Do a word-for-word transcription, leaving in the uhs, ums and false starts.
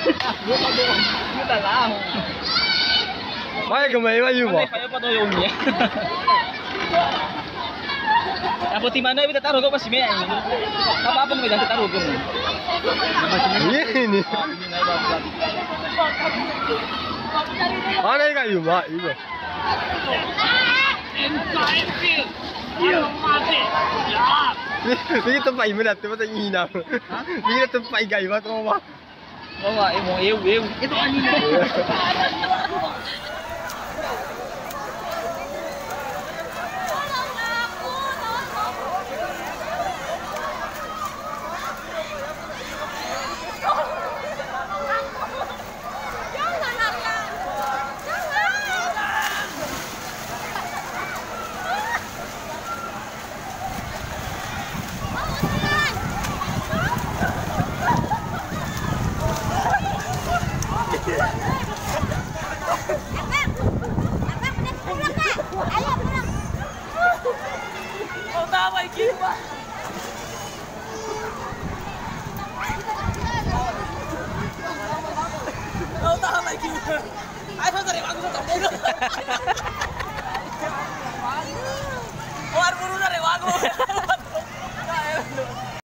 Kita lah. Mai kemai mayu mo. Kaya pa to yung niya. Apo ti mana kita taruh kok masih mea ini. Apa apa mau kita taruh kan. Ini. Mana kayu mak ibu. Ini tempat ibu dah tempat ini nama. Ini tempat kayu mak tu mak. Oh, eh mau eu eu itu anjing. Keluar buru dari wagu.